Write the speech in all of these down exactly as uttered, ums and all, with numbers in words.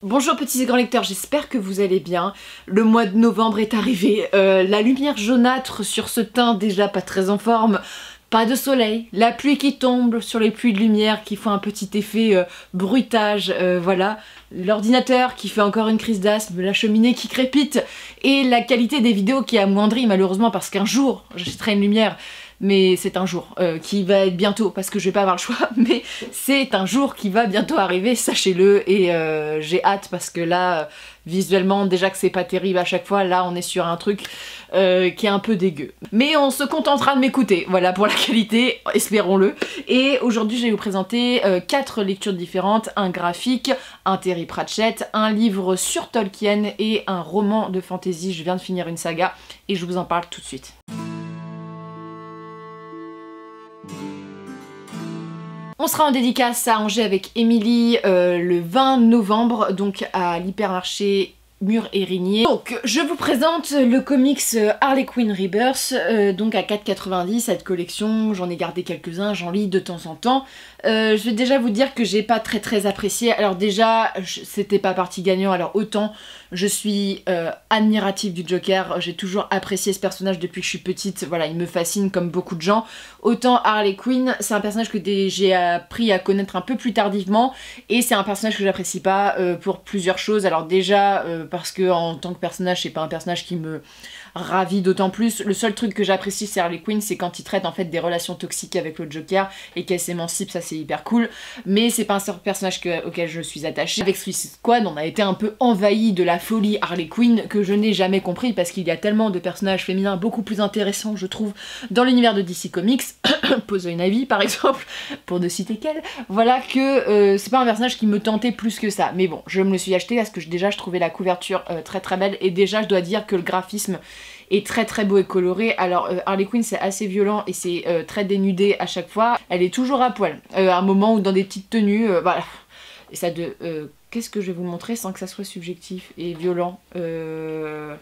Bonjour petits et grands lecteurs, j'espère que vous allez bien. Le mois de novembre est arrivé, euh, la lumière jaunâtre sur ce teint déjà pas très en forme, pas de soleil, la pluie qui tombe sur les pluies de lumière qui font un petit effet euh, bruitage, euh, voilà. L'ordinateur qui fait encore une crise d'asthme, la cheminée qui crépite et la qualité des vidéos qui amoindrit malheureusement parce qu'un jour j'achèterai une lumière. Mais c'est un jour euh, qui va être bientôt, parce que je vais pas avoir le choix, mais c'est un jour qui va bientôt arriver, sachez-le, et euh, j'ai hâte parce que là, euh, visuellement, déjà que c'est pas terrible à chaque fois, là on est sur un truc euh, qui est un peu dégueu. Mais on se contentera de m'écouter, voilà pour la qualité, espérons-le. Et aujourd'hui je vais vous présenter euh, quatre lectures différentes, un graphique, un Terry Pratchett, un livre sur Tolkien et un roman de fantasy. Je viens de finir une saga et je vous en parle tout de suite. On sera en dédicace à Angers avec Émilie euh, le vingt novembre, donc à l'hypermarché Mur et Rigné. Donc je vous présente le comics Harley Quinn Rebirth, euh, donc à quatre quatre-vingt-dix, cette collection, j'en ai gardé quelques-uns, j'en lis de temps en temps. Euh, je vais déjà vous dire que j'ai pas très très apprécié. Alors déjà, c'était pas parti gagnant, alors autant je suis euh, admirative du Joker, j'ai toujours apprécié ce personnage depuis que je suis petite, voilà, il me fascine comme beaucoup de gens. Autant Harley Quinn, c'est un personnage que j'ai appris à connaître un peu plus tardivement, et c'est un personnage que j'apprécie pas euh, pour plusieurs choses. Alors déjà, euh, parce que en tant que personnage, c'est pas un personnage qui me ravit d'autant plus. Le seul truc que j'apprécie c'est Harley Quinn, c'est quand il traite en fait des relations toxiques avec le Joker et qu'elle s'émancipe, ça c'est hyper cool, mais c'est pas un seul personnage que, auquel je suis attachée. Avec Suicide Squad, on a été un peu envahi de la folie Harley Quinn que je n'ai jamais compris parce qu'il y a tellement de personnages féminins beaucoup plus intéressants je trouve dans l'univers de D C Comics, Poison Ivy par exemple, pour ne citer qu'elle, voilà que euh, c'est pas un personnage qui me tentait plus que ça, mais bon, je me le suis acheté parce que je, déjà je trouvais la couverture euh, très très belle et déjà je dois dire que le graphisme est très très beau et coloré. Alors euh, Harley Quinn c'est assez violent et c'est euh, très dénudé à chaque fois, elle est toujours à poil, euh, à un moment ou dans des petites tenues, euh, voilà. Et ça de... Euh, qu'est-ce que je vais vous montrer sans que ça soit subjectif et violent euh...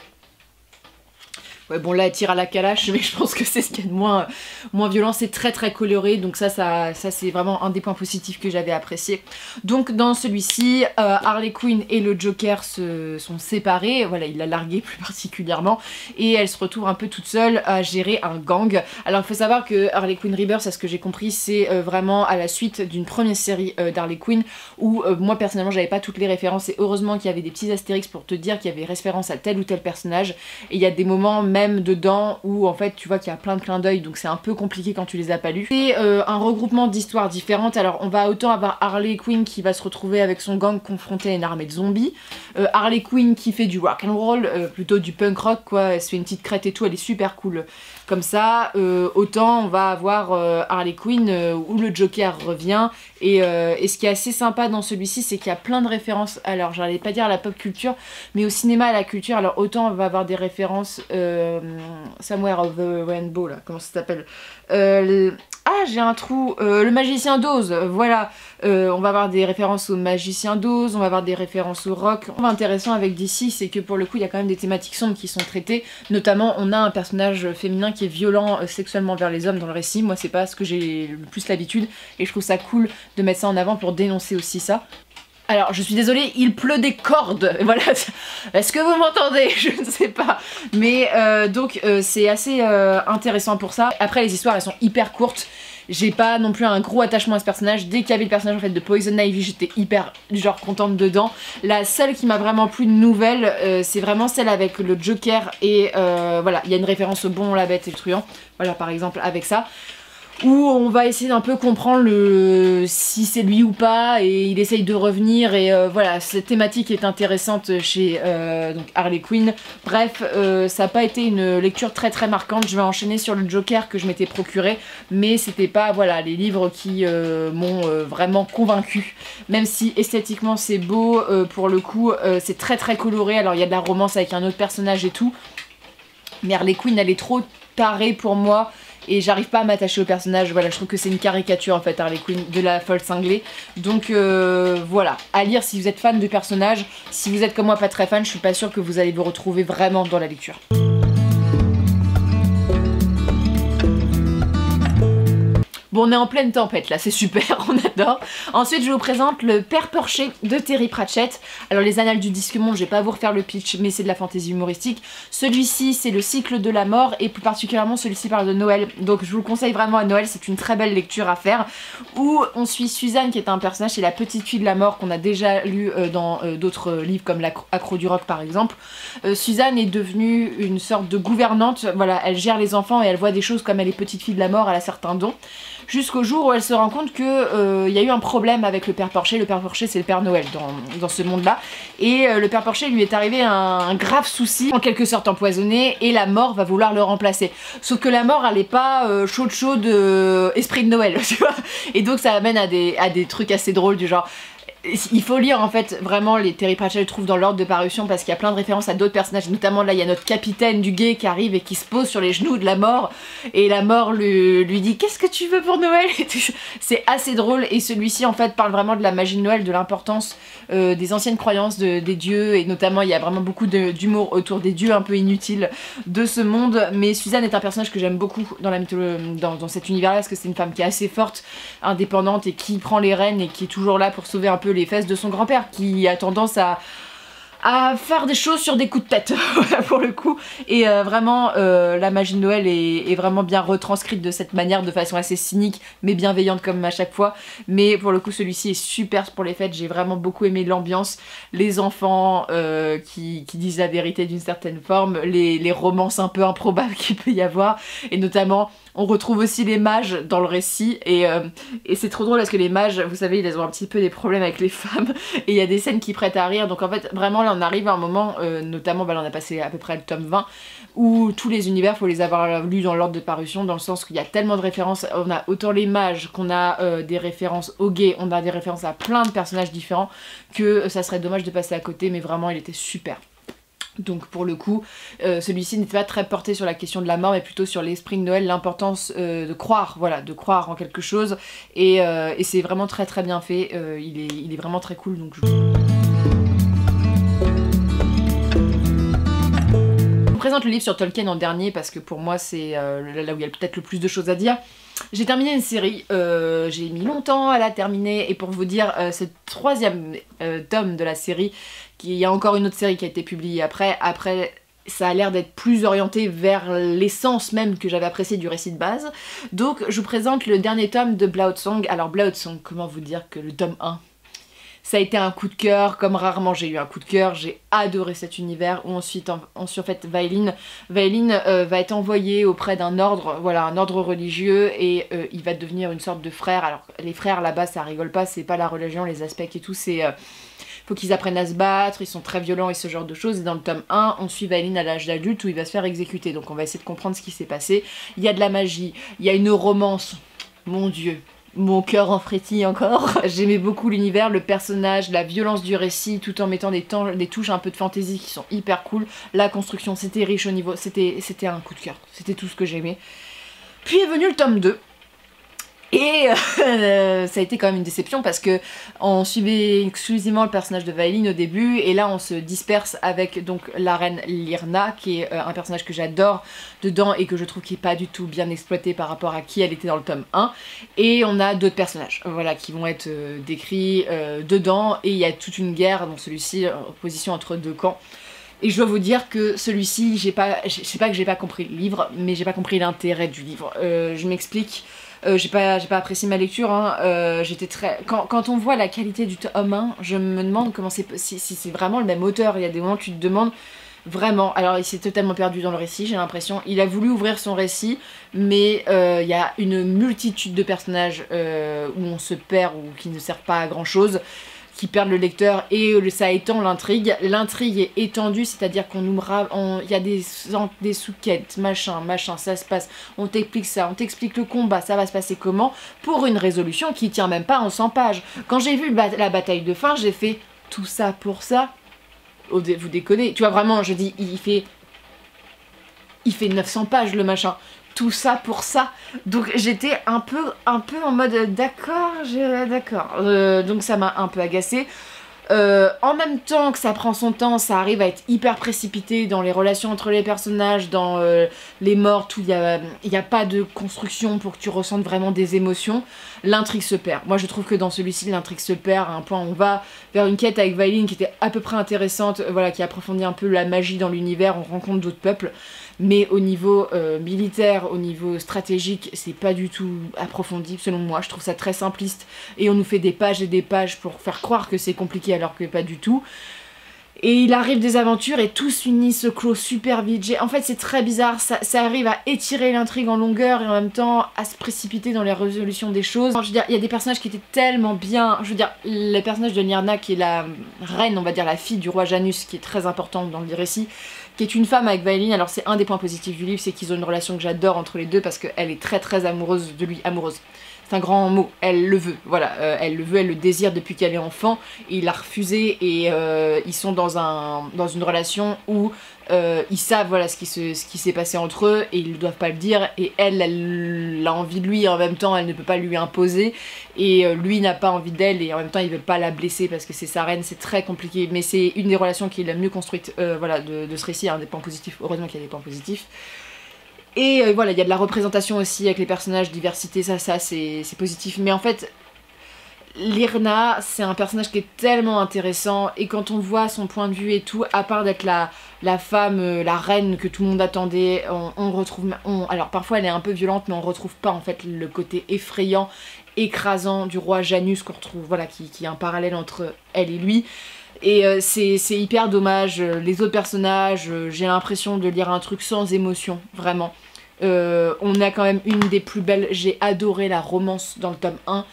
Ouais bon là elle tire à la calache mais je pense que c'est ce qu'il y a de moins, moins violent, c'est très très coloré donc ça, ça, ça c'est vraiment un des points positifs que j'avais apprécié. Donc dans celui-ci, euh, Harley Quinn et le Joker se sont séparés, voilà il l'a largué plus particulièrement et elle se retrouve un peu toute seule à gérer un gang. Alors il faut savoir que Harley Quinn Rebirth, à ce que j'ai compris, c'est euh, vraiment à la suite d'une première série euh, d'Harley Quinn où euh, moi personnellement j'avais pas toutes les références et heureusement qu'il y avait des petits astérix pour te dire qu'il y avait référence à tel ou tel personnage et il y a des moments même dedans où en fait tu vois qu'il y a plein de clins d'œil donc c'est un peu compliqué quand tu les as pas lus. C'est euh, un regroupement d'histoires différentes. Alors on va autant avoir Harley Quinn qui va se retrouver avec son gang confronté à une armée de zombies, euh, Harley Quinn qui fait du rock and roll, euh, plutôt du punk rock quoi, elle se fait une petite crête et tout, elle est super cool comme ça. Euh, autant on va avoir euh, Harley Quinn euh, où le Joker revient et, euh, et ce qui est assez sympa dans celui-ci c'est qu'il y a plein de références, alors j'allais pas dire à la pop culture mais au cinéma, à la culture. Alors autant on va avoir des références euh, Somewhere of the Rainbow là, comment ça s'appelle euh, ah j'ai un trou, euh, le magicien d'Oz, voilà, euh, on va avoir des références au magicien d'Oz, on va avoir des références au rock. Ce qui est intéressant avec D C c'est que pour le coup il y a quand même des thématiques sombres qui sont traitées, notamment on a un personnage féminin qui est violent euh, sexuellement vers les hommes dans le récit, moi c'est pas ce que j'ai le plus l'habitude et je trouve ça cool de mettre ça en avant pour dénoncer aussi ça. Alors je suis désolée, il pleut des cordes, voilà, est-ce que vous m'entendez? Je ne sais pas, mais euh, donc euh, c'est assez euh, intéressant pour ça. Après les histoires elles sont hyper courtes, j'ai pas non plus un gros attachement à ce personnage, dès qu'il y avait le personnage en fait de Poison Ivy j'étais hyper genre contente dedans. La seule qui m'a vraiment plu de nouvelle euh, c'est vraiment celle avec le Joker et euh, voilà, il y a une référence au bon, la bête et le truand, voilà par exemple avec ça. Où on va essayer d'un peu comprendre le si c'est lui ou pas et il essaye de revenir et euh, voilà, cette thématique est intéressante chez euh, donc Harley Quinn. Bref, euh, ça n'a pas été une lecture très très marquante, je vais enchaîner sur le Joker que je m'étais procuré mais c'était pas voilà les livres qui euh, m'ont euh, vraiment convaincu, même si esthétiquement c'est beau, euh, pour le coup euh, c'est très très coloré, alors il y a de la romance avec un autre personnage et tout, mais Harley Quinn elle est trop tarée pour moi et j'arrive pas à m'attacher au personnage, voilà je trouve que c'est une caricature en fait Harley Quinn de la folle cinglée, donc euh, voilà, à lire si vous êtes fan du personnage. Si vous êtes comme moi pas très fan, je suis pas sûre que vous allez vous retrouver vraiment dans la lecture. Bon, on est en pleine tempête là, c'est super, on adore. Ensuite, je vous présente le Père Porcher de Terry Pratchett. Alors les Annales du Disque Monde, je vais pas vous refaire le pitch, mais c'est de la fantaisie humoristique. Celui-ci, c'est le cycle de la mort, et plus particulièrement celui-ci parle de Noël. Donc je vous le conseille vraiment à Noël, c'est une très belle lecture à faire, où on suit Suzanne qui est un personnage, c'est la petite fille de la mort qu'on a déjà lu euh, dans euh, d'autres livres comme l'Accro du Roc par exemple. Euh, Suzanne est devenue une sorte de gouvernante, voilà, elle gère les enfants et elle voit des choses comme elle est petite fille de la mort, elle a certains dons. Jusqu'au jour où elle se rend compte qu'il euh, y a eu un problème avec le Père Porcher. Le Père Porcher, c'est le Père Noël dans, dans ce monde-là. Et euh, le Père Porcher lui est arrivé un, un grave souci, en quelque sorte empoisonné, et la mort va vouloir le remplacer. Sauf que la mort, elle n'est pas euh, chaude chaude euh, esprit de Noël, tu vois. Et donc ça amène à des, à des trucs assez drôles du genre... Il faut lire en fait vraiment les Terry Pratchett le trouve dans l'ordre de parution parce qu'il y a plein de références à d'autres personnages, notamment là il y a notre capitaine du guet qui arrive et qui se pose sur les genoux de la mort et la mort lui, lui dit qu'est-ce que tu veux pour Noël. C'est assez drôle et celui-ci en fait parle vraiment de la magie de Noël, de l'importance euh, des anciennes croyances de, des dieux et notamment il y a vraiment beaucoup d'humour autour des dieux un peu inutiles de ce monde. Mais Suzanne est un personnage que j'aime beaucoup dans, la dans, dans cet univers là parce que c'est une femme qui est assez forte, indépendante et qui prend les rênes et qui est toujours là pour sauver un peu les fesses de son grand-père qui a tendance à, à faire des choses sur des coups de tête pour le coup et euh, vraiment euh, la magie de Noël est, est vraiment bien retranscrite de cette manière de façon assez cynique mais bienveillante comme à chaque fois, mais pour le coup celui-ci est super pour les fêtes. J'ai vraiment beaucoup aimé l'ambiance, les enfants euh, qui, qui disent la vérité d'une certaine forme, les, les romances un peu improbables qu'il peut y avoir et notamment on retrouve aussi les mages dans le récit et, euh, et c'est trop drôle parce que les mages, vous savez, ils ont un petit peu des problèmes avec les femmes et il y a des scènes qui prêtent à rire. Donc en fait, vraiment là on arrive à un moment, euh, notamment bah, là on a passé à peu près le tome vingt, où tous les univers, faut les avoir lus dans l'ordre de parution, dans le sens qu'il y a tellement de références. On a autant les mages qu'on a euh, des références aux gays, on a des références à plein de personnages différents que ça serait dommage de passer à côté, mais vraiment il était super. Donc pour le coup, euh, celui-ci n'était pas très porté sur la question de la mort, mais plutôt sur l'esprit de Noël, l'importance euh, de croire, voilà, de croire en quelque chose, et, euh, et c'est vraiment très très bien fait, euh, il, est, il est vraiment très cool, donc je... je vous présente le livre sur Tolkien en dernier, parce que pour moi c'est euh, là où il y a peut-être le plus de choses à dire. J'ai terminé une série, euh, j'ai mis longtemps à la terminer, et pour vous dire, euh, ce troisième euh, tome de la série, il y a encore une autre série qui a été publiée après, après ça a l'air d'être plus orienté vers l'essence même que j'avais appréciée du récit de base. Donc je vous présente le dernier tome de Blood Song. Alors Blood Song, comment vous dire que le tome un, ça a été un coup de cœur, comme rarement j'ai eu un coup de cœur, j'ai adoré cet univers où ensuite, en, ensuite en fait, Vailin, Vailin euh, va être envoyé auprès d'un ordre, voilà, un ordre religieux, et euh, il va devenir une sorte de frère. Alors les frères là-bas ça rigole pas, c'est pas la religion, les aspects et tout, c'est... Euh, faut qu'ils apprennent à se battre, ils sont très violents et ce genre de choses. Et dans le tome un, on suit Vailin à l'âge d'adulte où il va se faire exécuter. Donc on va essayer de comprendre ce qui s'est passé. Il y a de la magie, il y a une romance, mon dieu. Mon cœur en frétille encore. J'aimais beaucoup l'univers, le personnage, la violence du récit, tout en mettant des, temps, des touches un peu de fantaisie qui sont hyper cool. La construction, c'était riche au niveau, c'était c'était un coup de cœur. C'était tout ce que j'aimais. Puis est venu le tome deux. Et euh, ça a été quand même une déception parce que on suivait exclusivement le personnage de Vailin au début et là on se disperse avec donc la reine Lyrna qui est euh, un personnage que j'adore dedans et que je trouve qui est pas du tout bien exploité par rapport à qui elle était dans le tome un, et on a d'autres personnages voilà, qui vont être euh, décrits euh, dedans, et il y a toute une guerre dans celui-ci, en opposition entre deux camps. Et je dois vous dire que celui-ci, j'ai pas, je sais pas que j'ai pas compris le livre, mais j'ai pas compris l'intérêt du livre. Euh, je m'explique. Euh, j'ai pas, j'ai pas apprécié ma lecture, hein. euh, j'étais très... Quand, quand on voit la qualité du tome un, je me demande comment c'est, si, si c'est vraiment le même auteur. Il y a des moments où tu te demandes vraiment... Alors il s'est totalement perdu dans le récit, j'ai l'impression. Il a voulu ouvrir son récit, mais euh, il y a une multitude de personnages euh, où on se perd ou qui ne servent pas à grand chose, qui perdent le lecteur, et ça étend l'intrigue. L'intrigue est étendue, c'est-à-dire qu'on nous... Il y a des, des sous-quêtes, machin, machin, ça se passe, on t'explique ça, on t'explique le combat, ça va se passer comment, pour une résolution qui tient même pas en cent pages. Quand j'ai vu la bataille de fin, j'ai fait tout ça pour ça. Vous déconnez, tu vois, vraiment, je dis, il fait... Il fait neuf cents pages le machin. Tout ça pour ça. Donc j'étais un peu, un peu en mode d'accord, d'accord. Euh, donc ça m'a un peu agacée. Euh, en même temps que ça prend son temps, ça arrive à être hyper précipité dans les relations entre les personnages, dans euh, les morts, où il n'y a, y a pas de construction pour que tu ressentes vraiment des émotions. L'intrigue se perd. Moi je trouve que dans celui-ci l'intrigue se perd à un point où on va vers une quête avec Vailin qui était à peu près intéressante, voilà, qui approfondit un peu la magie dans l'univers, on rencontre d'autres peuples. Mais au niveau euh, militaire, au niveau stratégique, c'est pas du tout approfondi selon moi. Je trouve ça très simpliste et on nous fait des pages et des pages pour faire croire que c'est compliqué alors que pas du tout. Et il arrive des aventures et tout s'unit, se clôt super vite. En fait c'est très bizarre, ça, ça arrive à étirer l'intrigue en longueur et en même temps à se précipiter dans les résolutions des choses. Je veux dire, il y a des personnages qui étaient tellement bien. Je veux dire, le personnage de Nirna qui est la reine, on va dire la fille du roi Janus, qui est très importante dans le récit, qui est une femme avec Vailin. Alors c'est un des points positifs du livre, c'est qu'ils ont une relation que j'adore entre les deux parce qu'elle est très très amoureuse de lui, amoureuse. C'est un grand mot, elle le veut, voilà, euh, elle le veut, elle le désire depuis qu'elle est enfant, et il l'a refusé et euh, ils sont dans, un, dans une relation où euh, ils savent voilà, ce qui se, ce qui s'est passé entre eux et ils ne doivent pas le dire, et elle, elle a envie de lui et en même temps elle ne peut pas lui imposer, et euh, lui n'a pas envie d'elle et en même temps il veut pas la blesser parce que c'est sa reine, c'est très compliqué, mais c'est une des relations qui est la mieux construite euh, voilà, de, de ce récit, un des points positifs, heureusement qu'il y a des points positifs. Et euh, voilà, il y a de la représentation aussi avec les personnages, diversité, ça, ça c'est positif. Mais en fait, Lirna, c'est un personnage qui est tellement intéressant. Et quand on voit son point de vue et tout, à part d'être la, la femme, euh, la reine que tout le monde attendait, on, on retrouve... On, alors parfois elle est un peu violente, mais on retrouve pas en fait le côté effrayant, écrasant du roi Janus qu'on retrouve, voilà, qui, qui est un parallèle entre elle et lui. Et euh, c'est hyper dommage, les autres personnages, euh, j'ai l'impression de lire un truc sans émotion, vraiment. Euh, on a quand même une des plus belles, j'ai adoré la romance dans le tome un,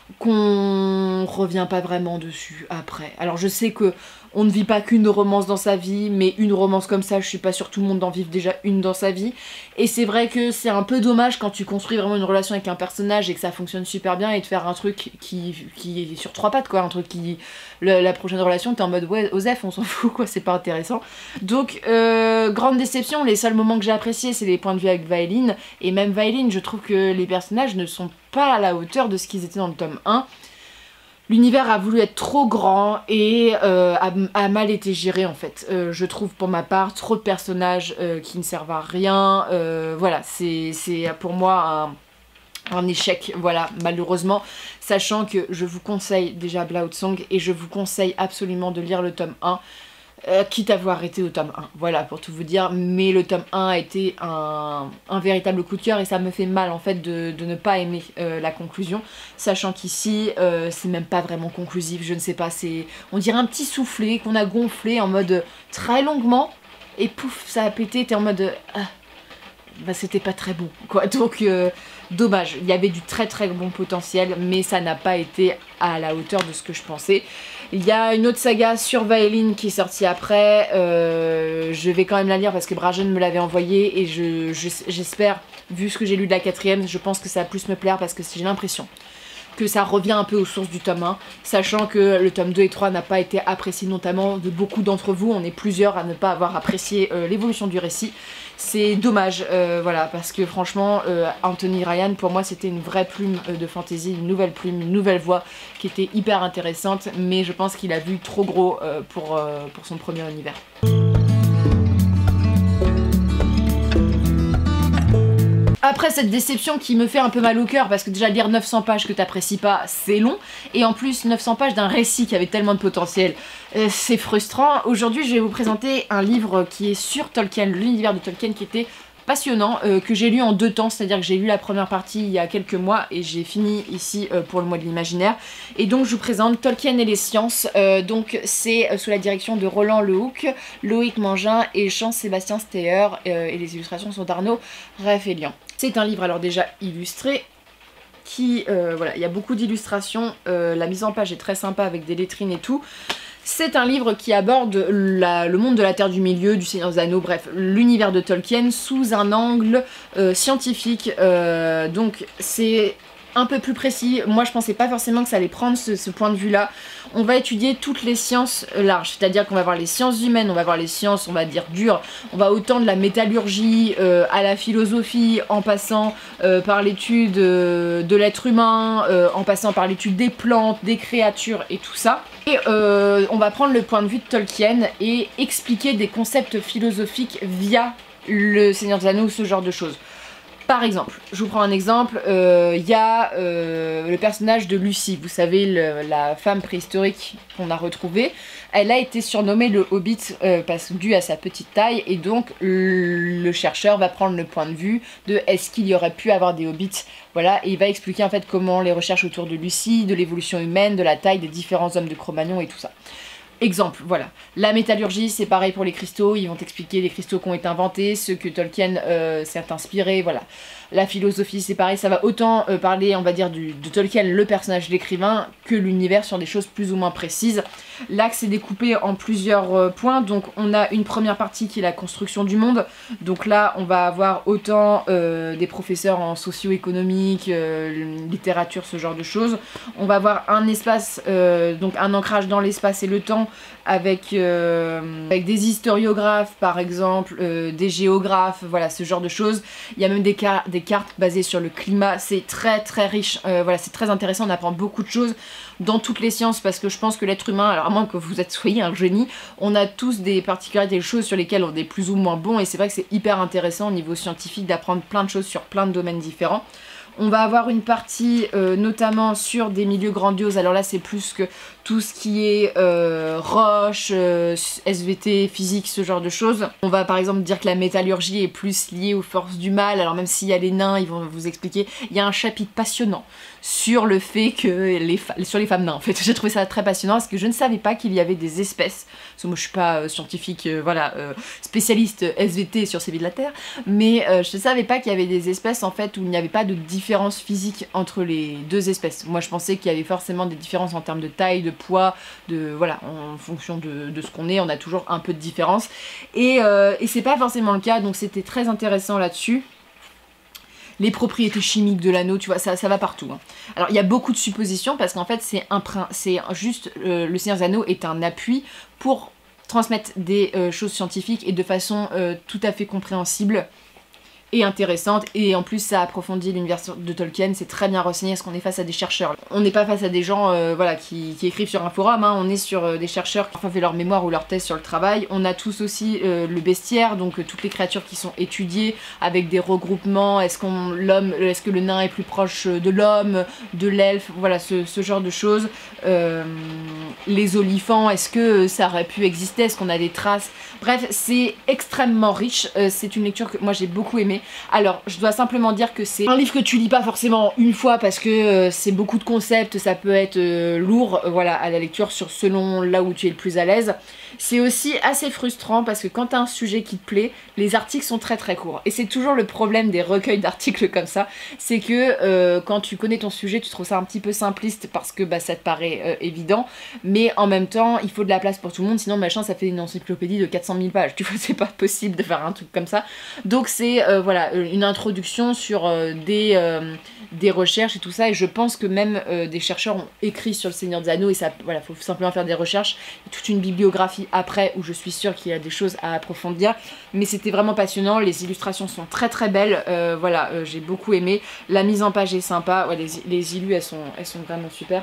qu'on revient pas vraiment dessus après. Alors je sais que on ne vit pas qu'une romance dans sa vie, mais une romance comme ça, je suis pas sûre tout le monde d'en vivre déjà une dans sa vie. Et c'est vrai que c'est un peu dommage quand tu construis vraiment une relation avec un personnage et que ça fonctionne super bien et de faire un truc qui, qui est sur trois pattes, quoi. Un truc qui... Le, la prochaine relation, t'es en mode ouais, Osef, on s'en fout, quoi, c'est pas intéressant. Donc, euh, grande déception, les seuls moments que j'ai appréciés, c'est les points de vue avec Vailin. Et même Vailin, je trouve que les personnages ne sont pas à la hauteur de ce qu'ils étaient dans le tome un. L'univers a voulu être trop grand et euh, a, a mal été géré en fait. Euh, je trouve pour ma part trop de personnages euh, qui ne servent à rien. Euh, voilà, c'est pour moi un, un échec, voilà, malheureusement. Sachant que je vous conseille déjà Blood Song et je vous conseille absolument de lire le tome un. Euh, quitte à vous arrêter au tome un, voilà pour tout vous dire, mais le tome un a été un, un véritable coup de cœur et ça me fait mal en fait de, de ne pas aimer euh, la conclusion, sachant qu'ici euh, c'est même pas vraiment conclusif, je ne sais pas, c'est on dirait un petit soufflet qu'on a gonflé en mode très longuement et pouf ça a pété, t'es en mode ah, bah c'était pas très bon quoi, donc euh, dommage, il y avait du très très bon potentiel mais ça n'a pas été à la hauteur de ce que je pensais. Il y a une autre saga sur Vailin qui est sortie après, euh, je vais quand même la lire parce que Brajen me l'avait envoyée et je, je, j'espère, vu ce que j'ai lu de la quatrième, je pense que ça va plus me plaire parce que j'ai l'impression que ça revient un peu aux sources du tome un, sachant que le tome deux et trois n'a pas été apprécié notamment de beaucoup d'entre vous, on est plusieurs à ne pas avoir apprécié euh, l'évolution du récit. C'est dommage, euh, voilà, parce que franchement, euh, Anthony Ryan, pour moi, c'était une vraie plume euh, de fantasy, une nouvelle plume, une nouvelle voix qui était hyper intéressante, mais je pense qu'il a vu trop gros euh, pour, euh, pour son premier univers. Après cette déception qui me fait un peu mal au cœur, parce que déjà lire neuf cents pages que t'apprécies pas, c'est long, et en plus neuf cents pages d'un récit qui avait tellement de potentiel, euh, c'est frustrant. Aujourd'hui je vais vous présenter un livre qui est sur Tolkien, l'univers de Tolkien, qui était passionnant, euh, que j'ai lu en deux temps, c'est-à-dire que j'ai lu la première partie il y a quelques mois et j'ai fini ici euh, pour le mois de l'imaginaire. Et donc je vous présente Tolkien et les sciences, euh, donc c'est euh, sous la direction de Roland Lehoucq, Loïc Mangin et Jean-Sébastien Steher, euh, et les illustrations sont d'Arnaud Raffelian. C'est un livre alors déjà illustré, qui, euh, voilà, il y a beaucoup d'illustrations, euh, la mise en page est très sympa avec des lettrines et tout. C'est un livre qui aborde la, le monde de la Terre du Milieu, du Seigneur des Anneaux, bref, l'univers de Tolkien sous un angle euh, scientifique. Euh, donc c'est un peu plus précis. Moi je pensais pas forcément que ça allait prendre ce, ce point de vue là. On va étudier toutes les sciences larges, c'est-à-dire qu'on va voir les sciences humaines, on va voir les sciences on va dire dures, on va autant de la métallurgie euh, à la philosophie, en passant euh, par l'étude euh, de l'être humain, euh, en passant par l'étude des plantes, des créatures et tout ça. Et euh, on va prendre le point de vue de Tolkien et expliquer des concepts philosophiques via le Seigneur des Anneaux, ce genre de choses. Par exemple, je vous prends un exemple, il euh, y a euh, le personnage de Lucie, vous savez, le, la femme préhistorique qu'on a retrouvée. Elle a été surnommée le Hobbit euh, parce, dû à sa petite taille, et donc le, le chercheur va prendre le point de vue de est-ce qu'il y aurait pu avoir des Hobbits, voilà, et il va expliquer en fait comment les recherches autour de Lucie, de l'évolution humaine, de la taille des différents hommes de Cro-Magnon et tout ça. Exemple, voilà. La métallurgie, c'est pareil pour les cristaux, ils vont t'expliquer les cristaux qui ont été inventés, ceux que Tolkien euh, s'est inspiré, voilà. La philosophie, c'est pareil, ça va autant euh, parler, on va dire, du, de Tolkien, le personnage de l'écrivain, que l'univers sur des choses plus ou moins précises. L'axe est découpé en plusieurs euh, points, donc on a une première partie qui est la construction du monde, donc là on va avoir autant euh, des professeurs en socio-économique, euh, littérature, ce genre de choses. On va avoir un espace, euh, donc un ancrage dans l'espace et le temps, avec, euh, avec des historiographes par exemple, euh, des géographes, voilà, ce genre de choses. Il y a même des, car des cartes basées sur le climat, c'est très très riche, euh, voilà, c'est très intéressant, on apprend beaucoup de choses dans toutes les sciences, parce que je pense que l'être humain, alors à moins que vous êtes, soyez un génie, on a tous des particularités, des choses sur lesquelles on est plus ou moins bon, et c'est vrai que c'est hyper intéressant au niveau scientifique d'apprendre plein de choses sur plein de domaines différents. On va avoir une partie euh, notamment sur des milieux grandioses, alors là c'est plus que tout ce qui est euh, roche, euh, S V T, physique, ce genre de choses. On va par exemple dire que la métallurgie est plus liée aux forces du mal, alors même s'il y a les nains, ils vont vous expliquer. Il y a un chapitre passionnant sur le fait que les sur les femmes nains en fait. J'ai trouvé ça très passionnant parce que je ne savais pas qu'il y avait des espèces, parce que moi je suis pas euh, scientifique, euh, voilà, euh, spécialiste S V T sur ces vies de la Terre, mais euh, je ne savais pas qu'il y avait des espèces en fait où il n'y avait pas de différence physique entre les deux espèces. Moi je pensais qu'il y avait forcément des différences en termes de taille, de poids, de voilà, en fonction de, de ce qu'on est, on a toujours un peu de différence. Et, euh, et c'est pas forcément le cas, donc c'était très intéressant là-dessus. Les propriétés chimiques de l'anneau, tu vois, ça, ça va partout. Hein. Alors il y a beaucoup de suppositions parce qu'en fait c'est un c'est juste euh, le Seigneur des Anneaux est un appui pour transmettre des euh, choses scientifiques et de façon euh, tout à fait compréhensible et intéressante, et en plus ça approfondit l'univers de Tolkien, c'est très bien renseigné parce qu'on est face à des chercheurs. On n'est pas face à des gens euh, voilà, qui, qui écrivent sur un forum, hein. On est sur euh, des chercheurs qui ont fait leur mémoire ou leur thèse sur le travail. On a tous aussi euh, le bestiaire, donc euh, toutes les créatures qui sont étudiées avec des regroupements, est-ce qu'on l'homme, est-ce que le nain est plus proche de l'homme, de l'elfe, voilà ce, ce genre de choses. Euh, les olifants, est-ce que ça aurait pu exister, est-ce qu'on a des traces, bref c'est extrêmement riche, euh, c'est une lecture que moi j'ai beaucoup aimée. Alors je dois simplement dire que c'est un livre que tu lis pas forcément une fois parce que euh, c'est beaucoup de concepts, ça peut être euh, lourd euh, voilà, à la lecture sur selon là où tu es le plus à l'aise. C'est aussi assez frustrant parce que quand tu as un sujet qui te plaît, les articles sont très très courts. Et c'est toujours le problème des recueils d'articles comme ça, c'est que euh, quand tu connais ton sujet, tu trouves ça un petit peu simpliste parce que bah, ça te paraît euh, évident, mais en même temps, il faut de la place pour tout le monde, sinon machin ça fait une encyclopédie de quatre cent mille pages, tu vois, c'est pas possible de faire un truc comme ça. Donc c'est euh, voilà, une introduction sur euh, des, euh, des recherches et tout ça, et je pense que même euh, des chercheurs ont écrit sur le Seigneur des Anneaux, et ça, voilà, faut simplement faire des recherches, toute une bibliographie après où je suis sûre qu'il y a des choses à approfondir, mais c'était vraiment passionnant, les illustrations sont très très belles, euh, voilà, euh, j'ai beaucoup aimé, la mise en page est sympa, ouais, les, les illus elles sont, elles sont vraiment super.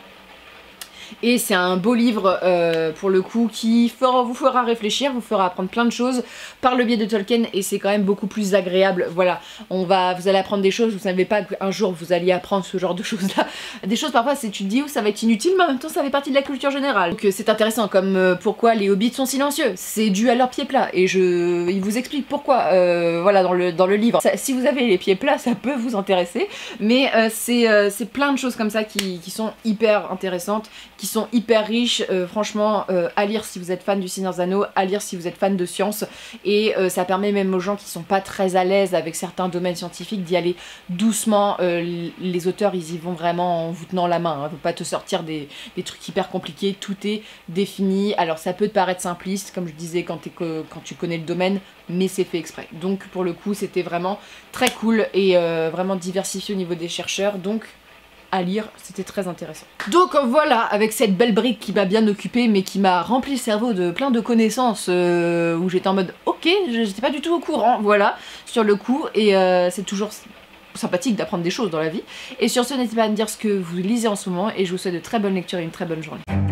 Et c'est un beau livre euh, pour le coup qui fera, vous fera réfléchir, vous fera apprendre plein de choses par le biais de Tolkien, et c'est quand même beaucoup plus agréable. Voilà, on va, vous allez apprendre des choses, vous ne savez pas qu'un jour vous alliez apprendre ce genre de choses là. Des choses parfois c'est tu te dis où ça va être inutile, mais en même temps ça fait partie de la culture générale. Donc c'est intéressant, comme euh, pourquoi les hobbits sont silencieux, c'est dû à leurs pieds plats, et je, il vous explique pourquoi, euh, voilà, dans le, dans le livre. Ça, si vous avez les pieds plats ça peut vous intéresser, mais euh, c'est euh, plein de choses comme ça qui, qui sont hyper intéressantes, qui sont hyper riches, euh, franchement euh, à lire si vous êtes fan du Seigneur des Anneaux, à lire si vous êtes fan de science, et euh, ça permet même aux gens qui sont pas très à l'aise avec certains domaines scientifiques d'y aller doucement. Euh, les auteurs ils y vont vraiment en vous tenant la main, hein. Faut pas te sortir des, des trucs hyper compliqués, tout est défini. Alors ça peut te paraître simpliste comme je disais quand, que, quand tu connais le domaine, mais c'est fait exprès. Donc pour le coup c'était vraiment très cool et euh, vraiment diversifié au niveau des chercheurs, donc à lire, c'était très intéressant. Donc voilà, avec cette belle brique qui m'a bien occupée mais qui m'a rempli le cerveau de plein de connaissances euh, où j'étais en mode ok, j'étais pas du tout au courant, voilà, sur le coup, et euh, c'est toujours sympathique d'apprendre des choses dans la vie. Et sur ce, n'hésitez pas à me dire ce que vous lisez en ce moment et je vous souhaite de très bonnes lectures et une très bonne journée.